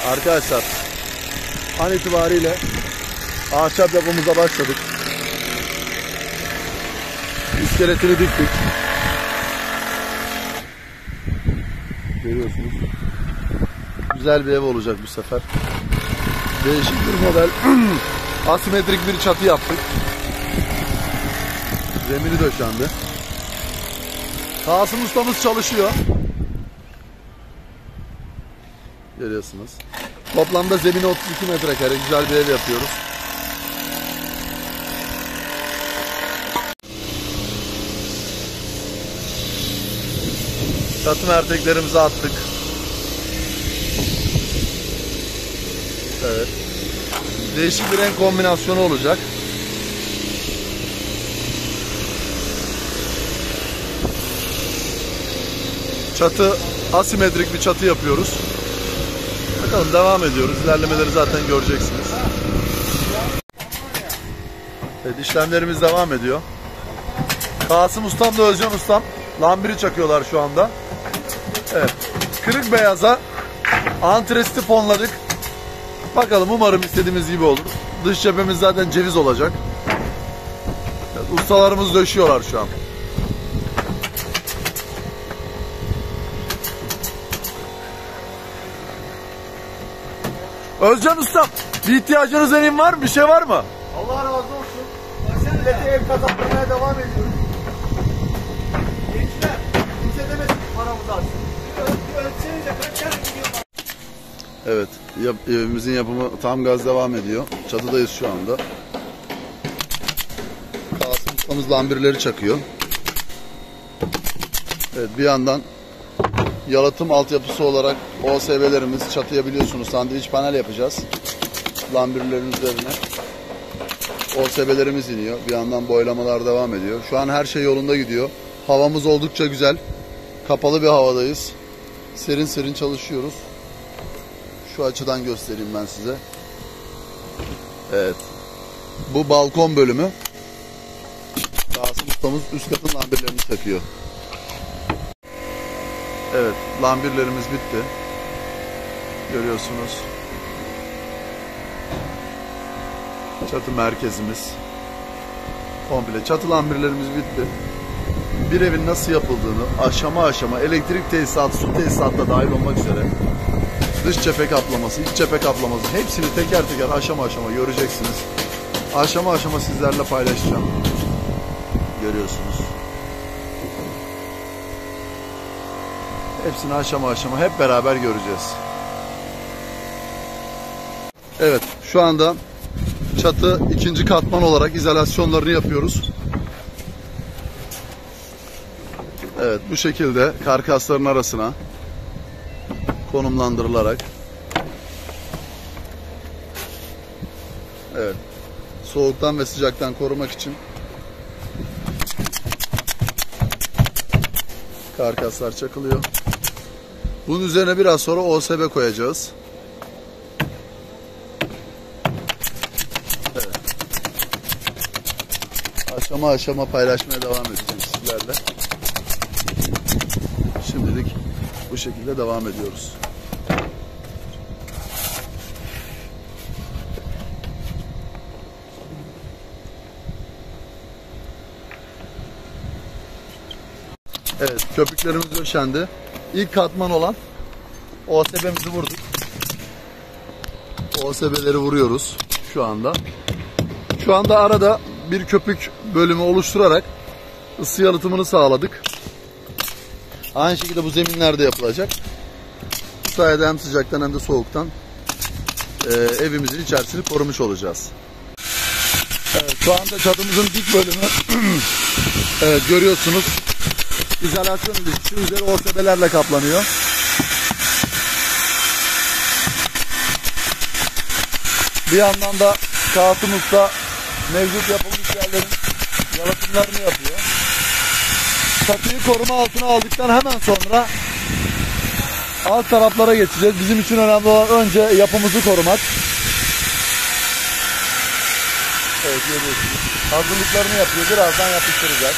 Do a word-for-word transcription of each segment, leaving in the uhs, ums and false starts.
Arkadaşlar an itibariyle ahşap yapımıza başladık. İskeletini diktik. Görüyorsunuz. Güzel bir ev olacak bu sefer. Değişik bir model. Asimetrik bir çatı yaptık. Zemini döşendi. Kasım ustamız çalışıyor. Görüyorsunuz. Toplamda zemini otuz iki metrekare güzel bir ev yapıyoruz. Çatı merteklerimizi attık. Evet. Değişik bir renk kombinasyonu olacak. Çatı asimetrik bir çatı yapıyoruz. Bakalım, devam ediyoruz. İlerlemeleri zaten göreceksiniz. Evet, işlemlerimiz devam ediyor. Kasım ustam da Özcan ustam lambiri çakıyorlar şu anda. Evet. Kırık beyaza antresti fonladık. Bakalım, umarım istediğimiz gibi olur. Dış cephemiz zaten ceviz olacak. Evet, ustalarımız döşüyorlar şu an. Özcan ustam, bir ihtiyacınız benim var mı? Bir şey var mı? Allah razı olsun. Millete ev kazandırmaya devam ediyoruz. Gençler, kimse demesin paramızı alsın. Ölçenize kaç tane gidiyor? Evet, yap, evimizin yapımı tam gaz devam ediyor. Çatıdayız şu anda. Kasım ustamız lambirleri çakıyor. Evet, bir yandan yalıtım altyapısı olarak O S B'lerimiz, çatıya biliyorsunuz sandviç panel yapacağız. Lambirlerin üzerine O S B'lerimiz iniyor. Bir yandan boylamalar devam ediyor. Şu an her şey yolunda gidiyor. Havamız oldukça güzel. Kapalı bir havadayız. Serin serin çalışıyoruz. Şu açıdan göstereyim ben size. Evet. Bu balkon bölümü. Kasım ustamız üst katın lambirlerini takıyor. Evet, lambirlerimiz bitti. Görüyorsunuz. Çatı merkezimiz. Komple çatı lambirlerimiz bitti. Bir evin nasıl yapıldığını aşama aşama elektrik tesisatı, su tesisatı da dahil olmak üzere dış cephe kaplaması, iç cephe kaplaması hepsini teker teker aşama aşama göreceksiniz. Aşama aşama sizlerle paylaşacağım. Görüyorsunuz. Hepsini aşama aşama hep beraber göreceğiz. Evet, şu anda çatı ikinci katman olarak izolasyonlarını yapıyoruz. Evet, bu şekilde karkasların arasına konumlandırılarak, evet, soğuktan ve sıcaktan korumak için karkaslar çakılıyor. Bunun üzerine biraz sonra O S B koyacağız. Evet. Aşama aşama paylaşmaya devam edeceğim sizlerle. Şimdilik bu şekilde devam ediyoruz. Evet, köpüklerimiz döşendi. İlk katman olan O S B'mizi vurduk. O S B'leri vuruyoruz şu anda. Şu anda arada bir köpük bölümü oluşturarak ısı yalıtımını sağladık. Aynı şekilde bu zeminlerde yapılacak. Bu sayede hem sıcaktan hem de soğuktan e, evimizin içerisini korumuş olacağız. Evet, şu anda çatımızın dik bölümü evet, görüyorsunuz. İzolasyon ilişkisi üzeri O S B'lerle kaplanıyor. Bir yandan da Kasım Usta mevcut yapılmış yerlerin yalıtımlarını yapıyor. Çatıyı koruma altına aldıktan hemen sonra alt taraflara geçeceğiz. Bizim için önemli olan önce yapımızı korumak. Evet, görüyorsunuz. Hazırlıklarını yapıyor. Birazdan yapıştıracak.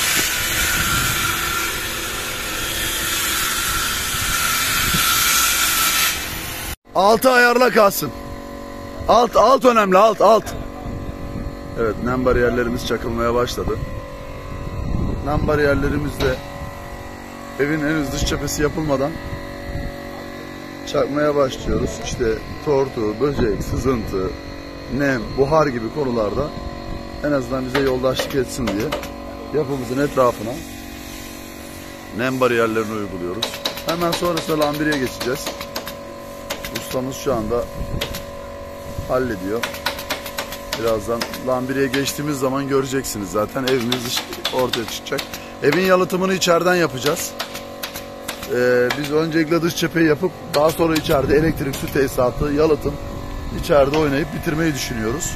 Altı ayarla kalsın. Alt alt önemli, alt alt. Evet, nem bariyerlerimiz çakılmaya başladı. Nem bariyerlerimizle evin henüz dış cephesi yapılmadan çakmaya başlıyoruz. İşte tortu, böcek, sızıntı, nem, buhar gibi konularda en azından bize yoldaşlık etsin diye yapımızın etrafına nem bariyerlerini uyguluyoruz. Hemen sonrasında lambiriye geçeceğiz. Ustamız şu anda hallediyor. Birazdan lambiriye geçtiğimiz zaman göreceksiniz zaten, evimiz ortaya çıkacak. Evin yalıtımını içeriden yapacağız. Ee, biz öncelikle dış cepheyi yapıp daha sonra içeride elektrik, su tesisatı, yalıtım içeride oynayıp bitirmeyi düşünüyoruz.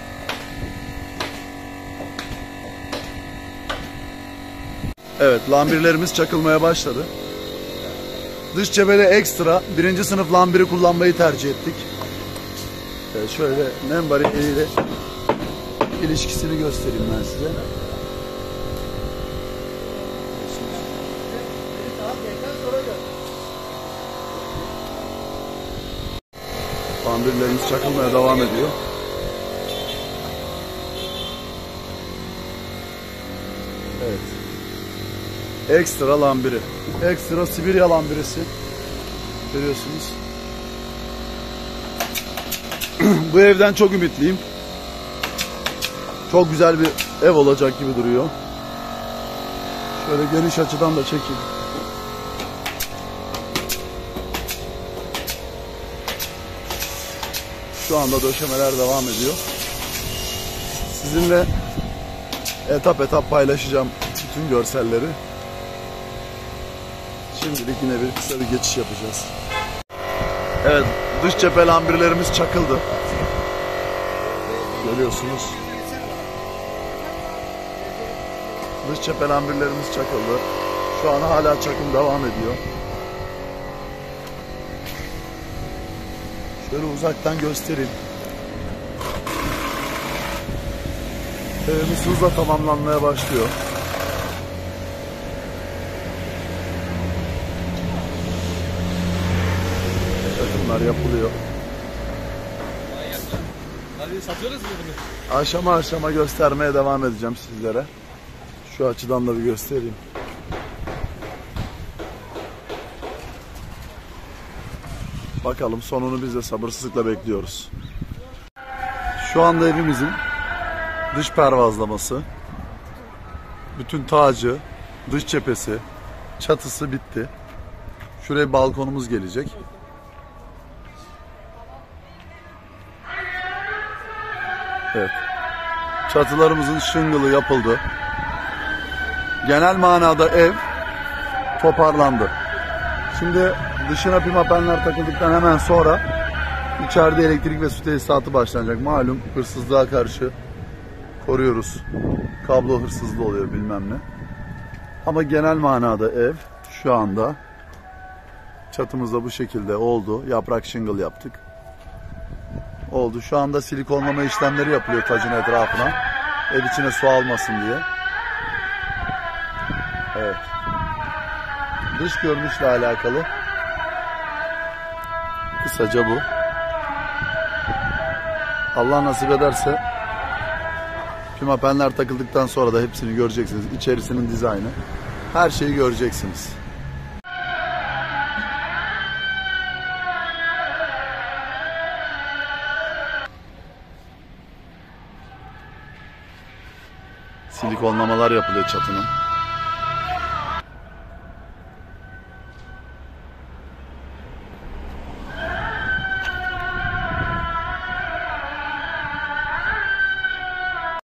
Evet, lambirlerimiz çakılmaya başladı. Dış cephede ekstra birinci sınıf lambiri kullanmayı tercih ettik. Evet, şöyle nem bariyeriyle ilişkisini göstereyim ben size. Lambirlerimiz çakılmaya devam ediyor. Evet. Ekstra lambiri. Ekstra Sibirya lambirisi. Görüyorsunuz. Bu evden çok ümitliyim. Çok güzel bir ev olacak gibi duruyor. Şöyle geniş açıdan da çekeyim. Şu anda döşemeler devam ediyor. Sizinle etap etap paylaşacağım bütün görselleri. Şimdilik yine bir kısa bir geçiş yapacağız. Evet, dış cephe lambirlerimiz çakıldı. Görüyorsunuz. Dış cephe lambirlerimiz çakıldı. Şu an hala çakım devam ediyor. Şöyle uzaktan göstereyim. Evimiz hızla tamamlanmaya başlıyor. Çakımlar yapılıyor. Hadi satıyoruz mu bunu? Aşama aşama göstermeye devam edeceğim sizlere. Şu açıdan da bir göstereyim. Bakalım, sonunu biz de sabırsızlıkla bekliyoruz. Şu anda evimizin dış pervazlaması, bütün tacı, dış cephesi, çatısı bitti. Şuraya balkonumuz gelecek. Evet. Çatılarımızın şıngılı yapıldı. Genel manada ev toparlandı. Şimdi dışına pimapenler takıldıktan hemen sonra içeride elektrik ve su tesisatı başlanacak. Malum hırsızlığa karşı koruyoruz. Kablo hırsızlığı oluyor bilmem ne. Ama genel manada ev şu anda çatımızda bu şekilde oldu. Yaprak şıngıl yaptık. Oldu. Şu anda silikonlama işlemleri yapılıyor tacın etrafına. Ev içine su almasın diye. Evet. Dış görünüşle alakalı kısaca bu. Allah nasip ederse pimapenler takıldıktan sonra da hepsini göreceksiniz. İçerisinin dizaynı. Her şeyi göreceksiniz. Silikonlamalar yapılıyor çatının.